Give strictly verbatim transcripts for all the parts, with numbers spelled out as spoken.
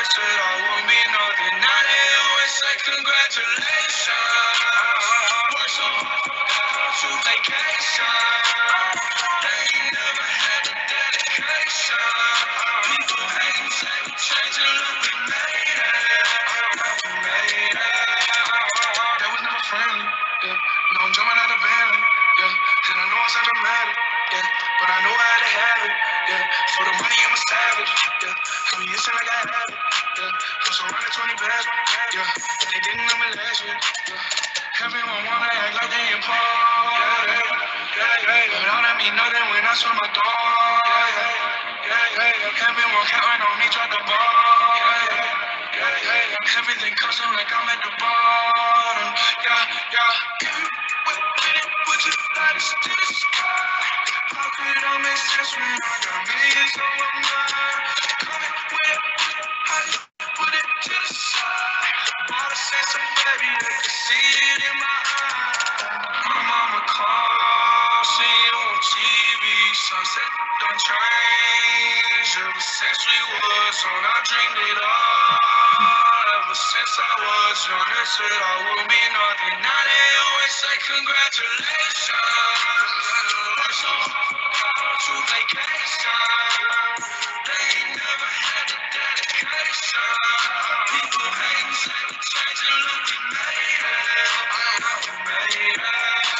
said I won't be nothing. Now they always say congratulations. Work so hard, forgot to vacation. They ain't never had the dedication. People hate and say we changed it, look, we made it. We made it. That was never friendly, yeah. No, I'm jumping out of van, yeah. And I know it's dramatic, yeah. But I know I had to have it, yeah. For the money, I'm a savage, yeah. I'm using like I had it, yeah. I'm surrounded twenty bags, yeah. But they didn't know me last year, yeah. Everyone wanna act like they important, yeah, yeah, yeah, yeah. But all that mean nothing when I swim my door, yeah, yeah, yeah, yeah. Everyone counting on me, drop the ball, yeah, yeah, yeah, yeah. Everything custom like I'm at the bottom, yeah, yeah. If you with it, would you like to see the sky? How could it all make sense when I got millions on my mind? Coming with it, I just put it to the side. Bought a sense of baby, they can see it in my eyes. My mama called, see you on T V. Sunset done changed. Ever since we was on, I dreamed it all. Ever since I was young, they said I would be nothing. Now they always say congratulations. Work so hard to vacation. They ain't never had the dedication. People hate and say we changed it, look, we made it. We made it.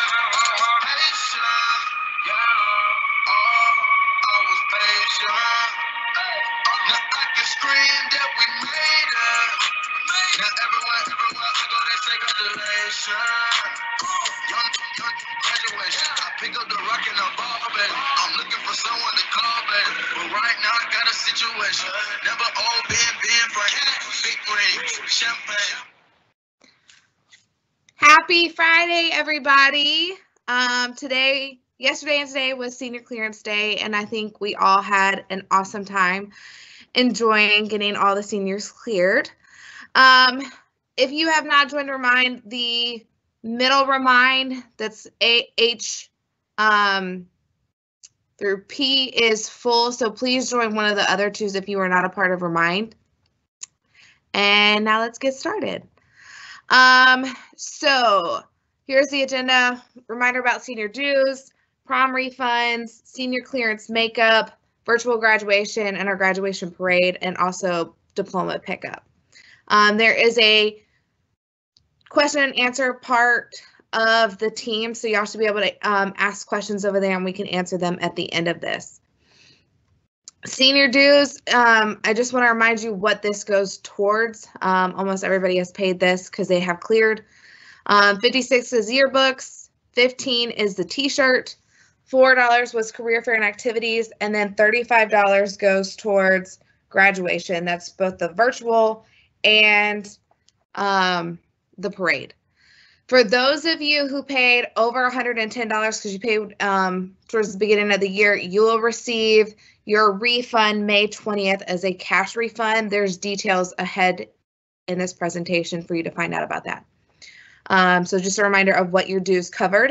Patient, yeah. Oh, I was patient. Now I can scream that we made it. Now everywhere, everywhere I go, they say congratulations. Young, young graduation. I pick up the rock and the ball, baby. I'm looking for someone to call, baby. But right now I got a situation. Never old, been, been for big rings, champagne. Happy Friday, everybody. Um, today, yesterday and today was Senior Clearance Day, and I think we all had an awesome time enjoying getting all the seniors cleared. Um, if you have not joined Remind, the middle Remind, that's A H um, through P is full, so please join one of the other twos if you are not a part of Remind. And now let's get started. Um, so here's the agenda. Reminder about senior dues, prom refunds, senior clearance makeup, virtual graduation, and our graduation parade, and also diploma pickup. Um, there is a question and answer part of the team, so y'all should be able to um, ask questions over there, and we can answer them at the end of this. Senior dues, um, I just want to remind you what this goes towards. Um, almost everybody has paid this because they have cleared. Um, fifty-six is yearbooks, fifteen is the t-shirt, four dollars was career fair and activities, and then thirty-five dollars goes towards graduation. That's both the virtual and um, the parade. For those of you who paid over one hundred ten dollars because you paid um, towards the beginning of the year, you will receive your refund May twentieth as a cash refund. There's details ahead in this presentation for you to find out about that. Um, so just a reminder of what your dues covered.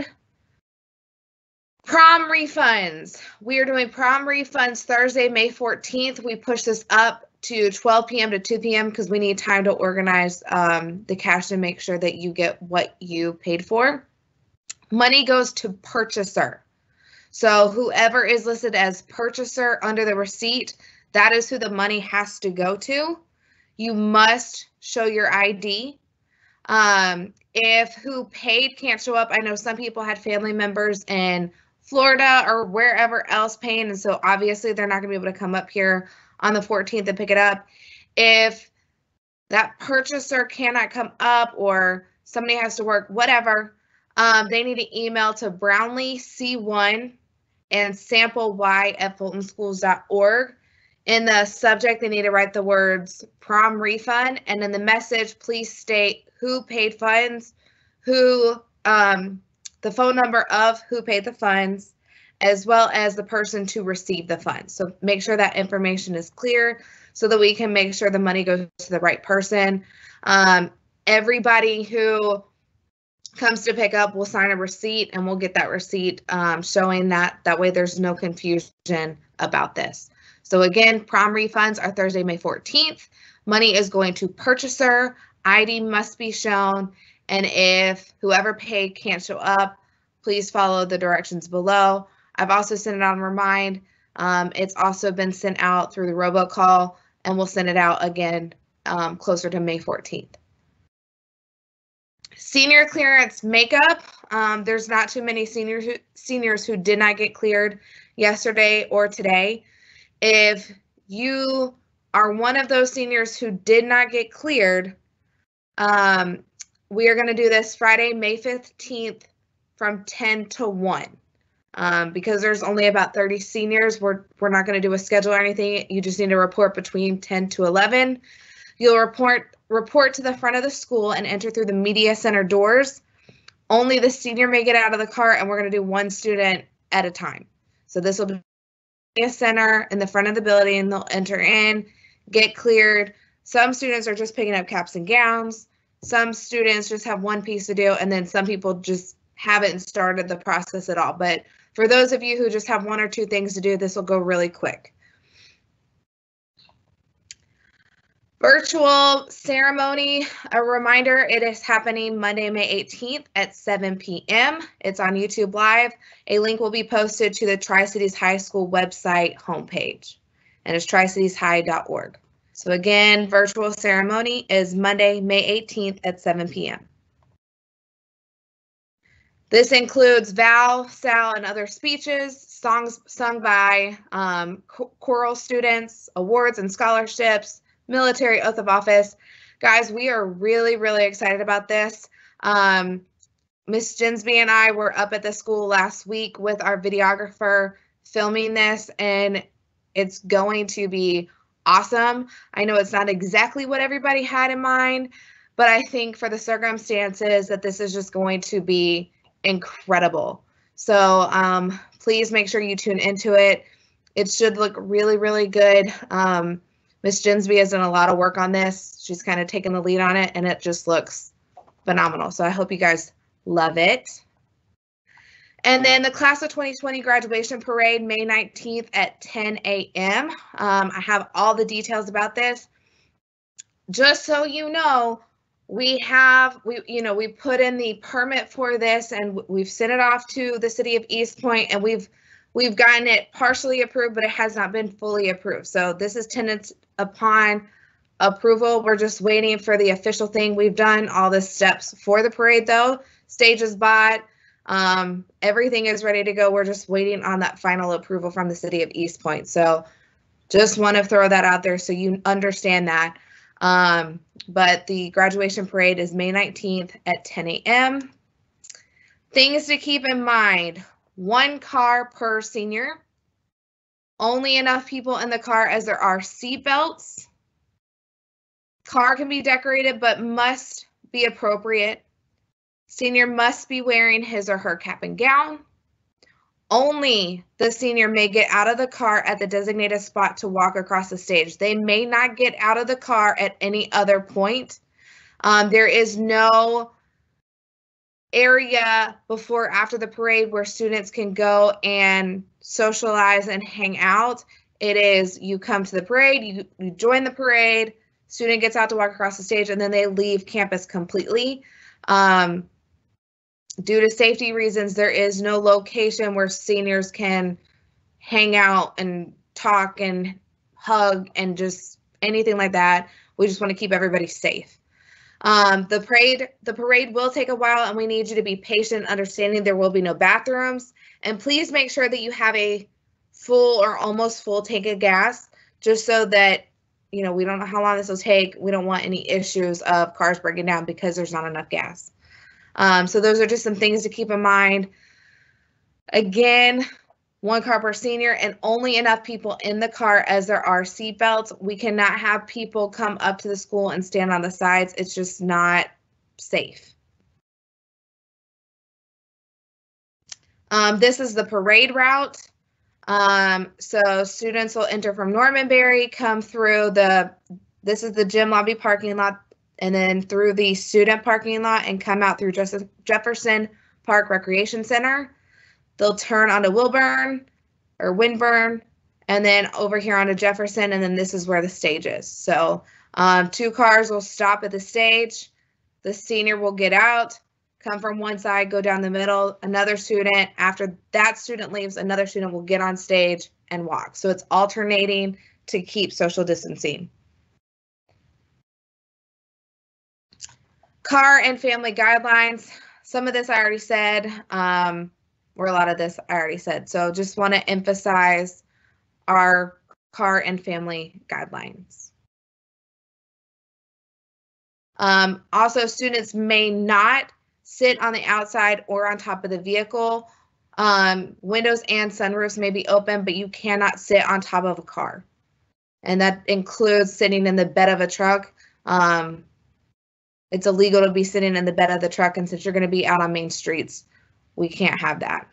Prom refunds. We are doing prom refunds Thursday, May fourteenth. We push this up to twelve p m to two p m because we need time to organize um, the cash and make sure that you get what you paid for. Money goes to purchaser. So whoever is listed as purchaser under the receipt, that is who the money has to go to. You must show your I D. Um, if who paid can't show up, I know some people had family members in Florida or wherever else paying, and so obviously they're not going to be able to come up here on the fourteenth and pick it up. If that purchaser cannot come up or somebody has to work, whatever, um, they need to email to Brownlee C one and sample y at fulton schools dot org. In the subject, they need to write the words prom refund, and in the message, please state who paid funds, who, um, the phone number of who paid the funds, as well as the person to receive the funds. So make sure that information is clear so that we can make sure the money goes to the right person. Um, everybody who comes to pick up will sign a receipt, and we'll get that receipt um, showing that. That way there's no confusion about this. So again, prom refunds are Thursday, May fourteenth. Money is going to purchaser, I D must be shown, and if whoever paid can't show up, please follow the directions below. I've also sent it on Remind. Um, it's also been sent out through the robocall, and we'll send it out again um, closer to May fourteenth. Senior clearance makeup. Um, there's not too many seniors who, seniors who did not get cleared yesterday or today. If you are one of those seniors who did not get cleared, um, we are going to do this Friday, May fifteenth from ten to one. Um, because there's only about thirty seniors, we're, we're not going to do a schedule or anything. You just need to report between ten to eleven. You'll report report to the front of the school and enter through the media center doors. Only the senior may get out of the car, and we're going to do one student at a time. So this will be a center in the front of the building. They'll enter in, get cleared. Some students are just picking up caps and gowns. Some students just have one piece to do, and then some people just haven't started the process at all. But for those of you who just have one or two things to do, this will go really quick. Virtual ceremony, a reminder, it is happening Monday, May eighteenth at seven p m It's on YouTube Live. A link will be posted to the Tri-Cities High School website homepage, and it's tri cities high dot org. So again, virtual ceremony is Monday, May eighteenth at seven p m This includes vow, sal, and other speeches, songs sung by um, choral students, awards and scholarships, military oath of office. Guys, we are really, really excited about this. Um, Miss Jinsby and I were up at the school last week with our videographer filming this, and it's going to be awesome. I know it's not exactly what everybody had in mind, but I think for the circumstances that this is just going to be incredible. So um, please make sure you tune into it. It should look really, really good. Um, Miss Jinsby has done a lot of work on this. She's kind of taken the lead on it, and it just looks phenomenal. So I hope you guys love it. And then the class of twenty twenty graduation parade, May nineteenth at ten a m Um, I have all the details about this. Just so you know, we have, we, you know, we put in the permit for this, and we've sent it off to the city of East Point, and we've we've gotten it partially approved, but it has not been fully approved. So this is tenants upon approval. We're just waiting for the official thing. We've done all the steps for the parade though. Stage is bought. Um, everything is ready to go. We're just waiting on that final approval from the city of East Point. So just want to throw that out there so you understand that. Um, but the graduation parade is May nineteenth at ten a m Things to keep in mind: one car per senior, only enough people in the car as there are seat belts. Car can be decorated but must be appropriate. Senior must be wearing his or her cap and gown. Only the senior may get out of the car at the designated spot to walk across the stage. They may not get out of the car at any other point. Um, there is no area before or after the parade where students can go and socialize and hang out. It is, you come to the parade, you, you join the parade, student gets out to walk across the stage, and then they leave campus completely. Um, due to safety reasons, there is no location where seniors can hang out and talk and hug and just anything like that. We just want to keep everybody safe. Um, the parade, the parade will take a while, and we need you to be patient, understanding there will be no bathrooms. And please make sure that you have a full or almost full tank of gas, just so that, you know, we don't know how long this will take. We don't want any issues of cars breaking down because there's not enough gas. Um, so those are just some things to keep in mind. Again, one car per senior, and only enough people in the car as there are seat belts. We cannot have people come up to the school and stand on the sides. It's just not safe. Um, this is the parade route. Um, so students will enter from Normanberry, come through the, this is the gym lobby parking lot, and then through the student parking lot and come out through Jefferson Park Recreation Center. They'll turn onto Wilburn or Winburn, and then over here onto Jefferson, and then this is where the stage is. So Um, two cars will stop at the stage. The senior will get out, come from one side, go down the middle. Another student, after that student leaves, another student will get on stage and walk. So it's alternating to keep social distancing. Car and family guidelines. Some of this I already said, um, or a lot of this I already said. So just want to emphasize our car and family guidelines. Um, also, students may not sit on the outside or on top of the vehicle. Um, windows and sunroofs may be open, but you cannot sit on top of a car. And that includes sitting in the bed of a truck. Um, it's illegal to be sitting in the bed of the truck, and since you're going to be out on main streets, we can't have that.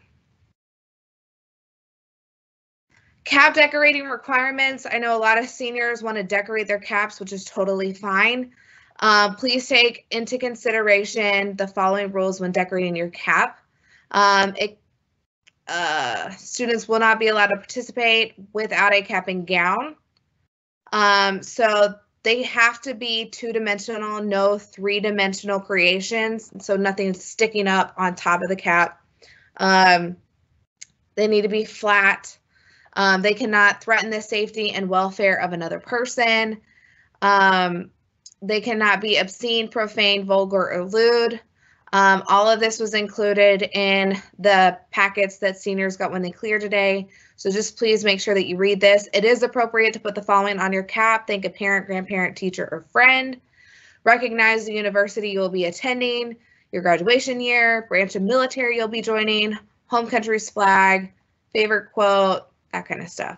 Cap decorating requirements. I know a lot of seniors want to decorate their caps, which is totally fine. Um, please take into consideration the following rules when decorating your cap. Um, it, uh, students will not be allowed to participate without a cap and gown. Um, so they have to be two-dimensional, no three-dimensional creations, so nothing sticking up on top of the cap. Um, they need to be flat. Um, they cannot threaten the safety and welfare of another person. Um, they cannot be obscene, profane, vulgar, or lewd. Um, all of this was included in the packets that seniors got when they cleared today. So just please make sure that you read this. It is appropriate to put the following on your cap. Thank a parent, grandparent, teacher, or friend. Recognize the university you'll be attending, your graduation year, branch of military you'll be joining, home country's flag, favorite quote, that kind of stuff.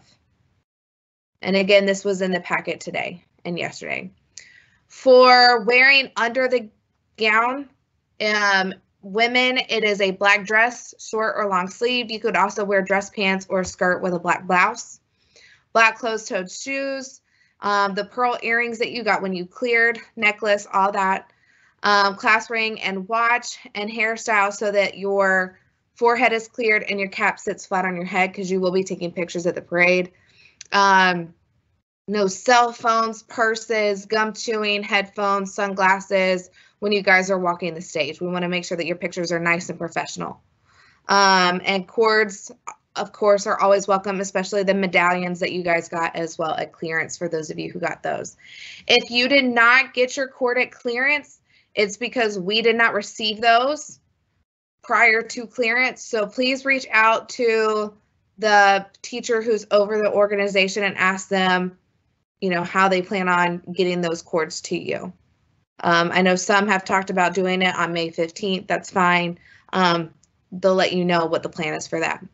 And again, this was in the packet today and yesterday. For wearing under the gown, um, women, it is a black dress, short or long sleeve. You could also wear dress pants or a skirt with a black blouse. Black closed-toed shoes, um, the pearl earrings that you got when you cleared, necklace, all that. Um, class ring and watch and hairstyle so that your forehead is cleared and your cap sits flat on your head because you will be taking pictures at the parade. Um, no cell phones, purses, gum chewing, headphones, sunglasses when you guys are walking the stage. We want to make sure that your pictures are nice and professional. Um, and cords, of course, are always welcome, especially the medallions that you guys got as well at clearance for those of you who got those. If you did not get your cord at clearance, it's because we did not receive those prior to clearance. So please reach out to the teacher who's over the organization and ask them, you know, how they plan on getting those cords to you. Um, I know some have talked about doing it on May fifteenth. That's fine. Um, they'll let you know what the plan is for that.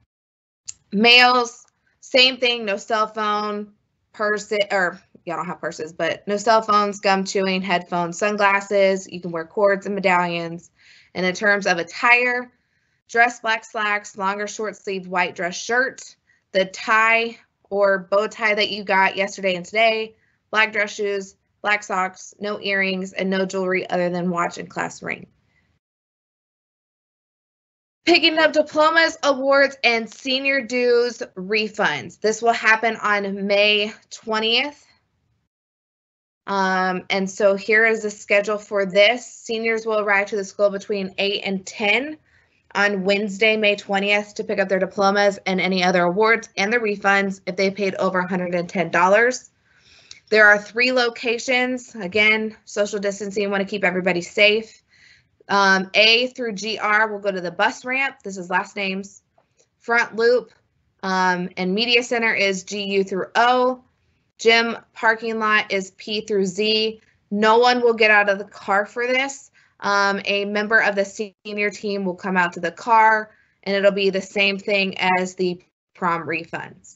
Males, same thing, no cell phone, purse, or y'all don't have purses, but no cell phones, gum chewing, headphones, sunglasses. You can wear cords and medallions. And in terms of attire, dress black slacks, longer short sleeved white dress shirt, the tie or bow tie that you got yesterday and today, black dress shoes, black socks, no earrings, and no jewelry other than watch and class ring. Picking up diplomas, awards, and senior dues refunds. This will happen on May twentieth. Um, and so here is the schedule for this. Seniors will arrive to the school between eight and ten on Wednesday, May twentieth to pick up their diplomas and any other awards and the refunds if they paid over one hundred ten dollars. There are three locations. Again, social distancing, want to keep everybody safe. Um, A through G R will go to the bus ramp. This is last names. Front Loop um, and Media Center is G U through O. Gym parking lot is P through Z. No one will get out of the car for this. Um, a member of the senior team will come out to the car, and it'll be the same thing as the prom refunds.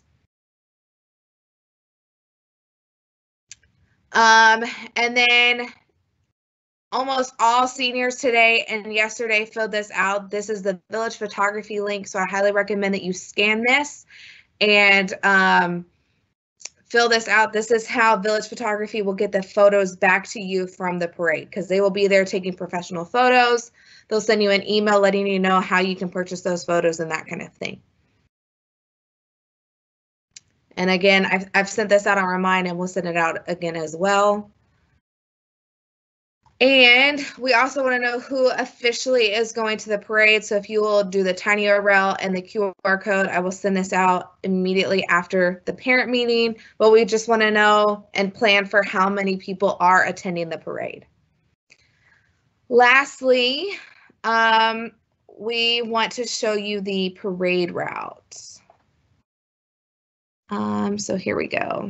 Um, and then almost all seniors today and yesterday filled this out. This is the Village Photography link, so I highly recommend that you scan this and um, fill this out. This is how Village Photography will get the photos back to you from the parade, because they will be there taking professional photos. They'll send you an email letting you know how you can purchase those photos and that kind of thing. And again, I've, I've sent this out on Remind, and we'll send it out again as well. And we also want to know who officially is going to the parade. So if you will do the tiny U R L and the Q R code, I will send this out immediately after the parent meeting. But we just want to know and plan for how many people are attending the parade. Lastly, um, we want to show you the parade route. Um, so here we go.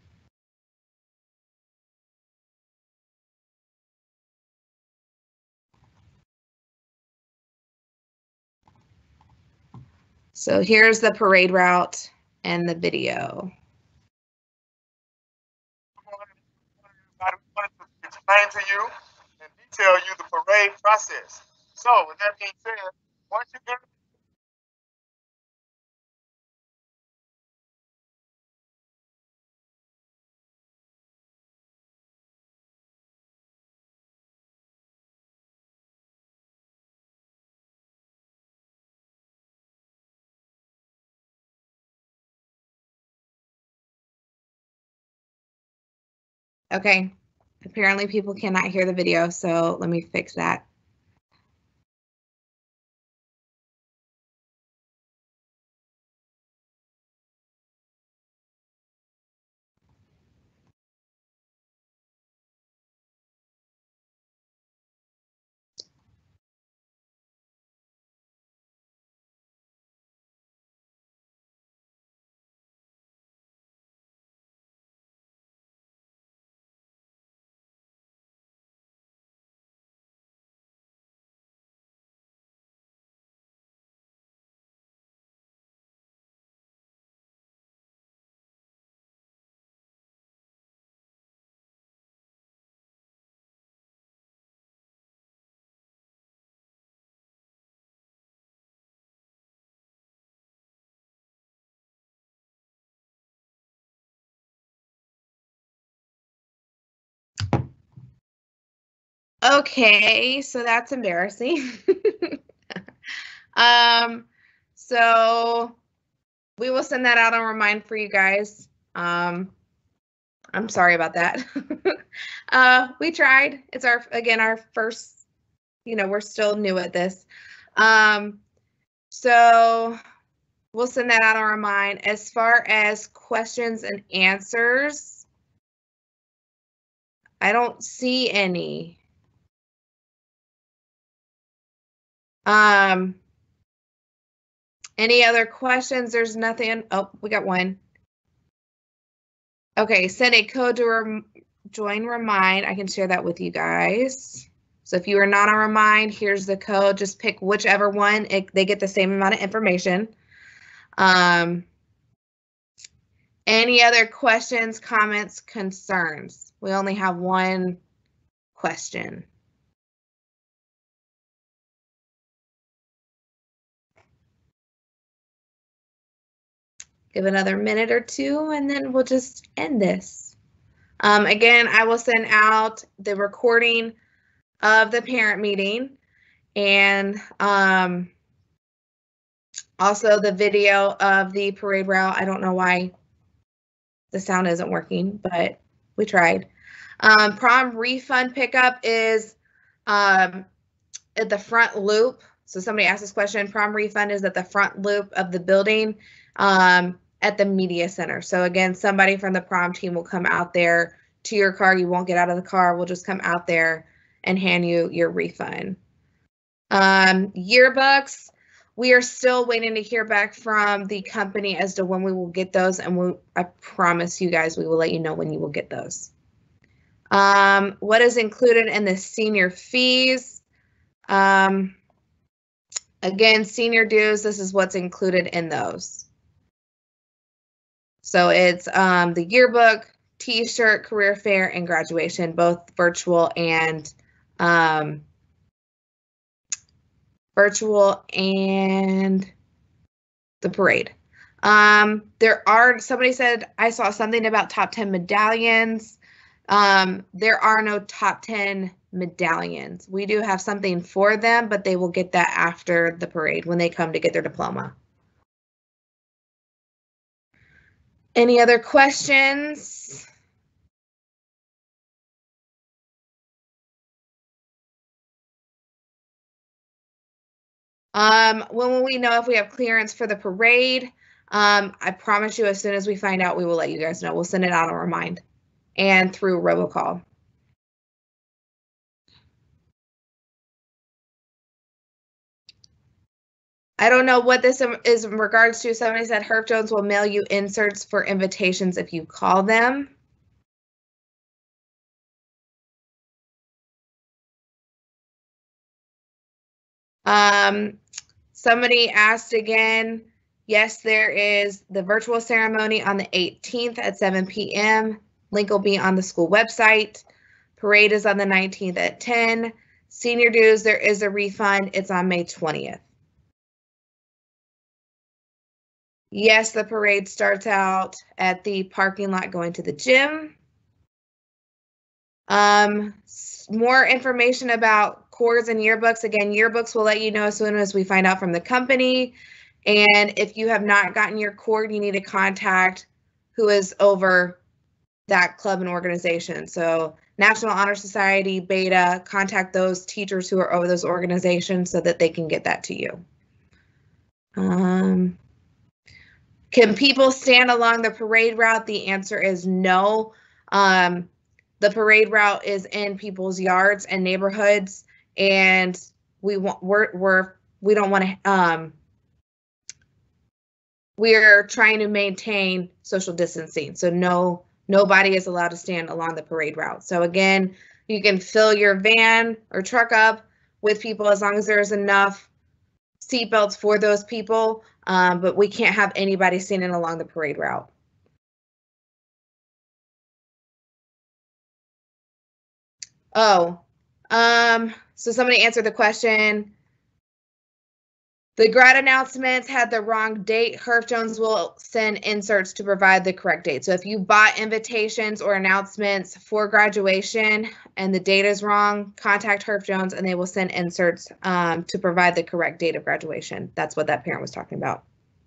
So here's the parade route and the video. I wanted to explain to you and detail you the parade process. So with that being said, once you get Okay, apparently people cannot hear the video, so let me fix that. Okay, so that's embarrassing. um, so we will send that out on Remind for you guys. Um, I'm sorry about that. uh, we tried. It's our, again, our first, you know, we're still new at this. Um, so we'll send that out on Remind. As far as questions and answers, I don't see any. Um, any other questions? There's nothing. Oh, we got one. Okay, send a code to rem join Remind. I can share that with you guys. So if you are not on Remind, here's the code. Just pick whichever one. It, they get the same amount of information. Um, any other questions, comments, concerns? We only have one question. Give another minute or two, and then we'll just end this. Um, again, I will send out the recording of the parent meeting and um, also the video of the parade route. I don't know why the sound isn't working, but we tried. Um, prom refund pickup is um, at the front loop. So somebody asked this question, prom refund is at the front loop of the building um, at the media center. So again, somebody from the prom team will come out there to your car. You won't get out of the car. We'll just come out there and hand you your refund. Um, yearbooks, we are still waiting to hear back from the company as to when we will get those, and we, I promise you guys we will let you know when you will get those. Um, what is included in the senior fees? Um, again, senior dues, this is what's included in those. So it's um, the yearbook, t-shirt, career fair, and graduation, both virtual and um, virtual and the parade. Um, there are, somebody said, I saw something about top ten medallions. Um, there are no top ten medallions. We do have something for them, but they will get that after the parade when they come to get their diploma. Any other questions? Um, when will we know if we have clearance for the parade? Um, I promise you, as soon as we find out, we will let you guys know. We'll send it out on Remind and through robocall. I don't know what this is in regards to. Somebody said Herff Jones will mail you inserts for invitations if you call them. Um, somebody asked again, yes, there is the virtual ceremony on the eighteenth at seven p m Link will be on the school website. Parade is on the nineteenth at ten. Senior dues, there is a refund. It's on May twentieth. Yes, the parade starts out at the parking lot going to the gym. Um, more information about cores and yearbooks. Again, yearbooks will let you know as soon as we find out from the company. And if you have not gotten your cord, you need to contact who is over that club and organization. So National Honor Society, Beta, contact those teachers who are over those organizations so that they can get that to you. Um, can people stand along the parade route? The answer is no. Um, the parade route is in people's yards and neighborhoods, and we want we're we're we don't want to um we're trying to maintain social distancing. So no, nobody is allowed to stand along the parade route. So again, you can fill your van or truck up with people as long as there's enough seatbelts for those people, um, but we can't have anybody standing along the parade route. Oh, um, so somebody answered the question. The grad announcements had the wrong date. Herff Jones will send inserts to provide the correct date. So if you bought invitations or announcements for graduation and the date is wrong, contact Herff Jones and they will send inserts um, to provide the correct date of graduation. That's what that parent was talking about.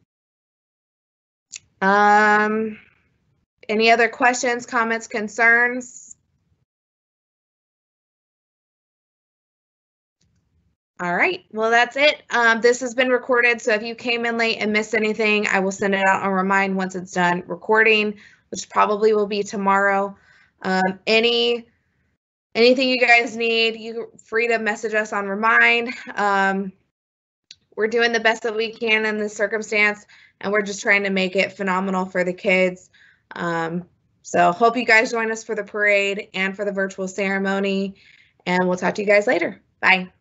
Um, any other questions, comments, concerns? All right, well, that's it. Um, this has been recorded, so if you came in late and missed anything, I will send it out on Remind once it's done recording, which probably will be tomorrow. Um, any anything you guys need, you're free to message us on Remind. Um, we're doing the best that we can in this circumstance, and we're just trying to make it phenomenal for the kids. Um, so hope you guys join us for the parade and for the virtual ceremony, and we'll talk to you guys later. Bye.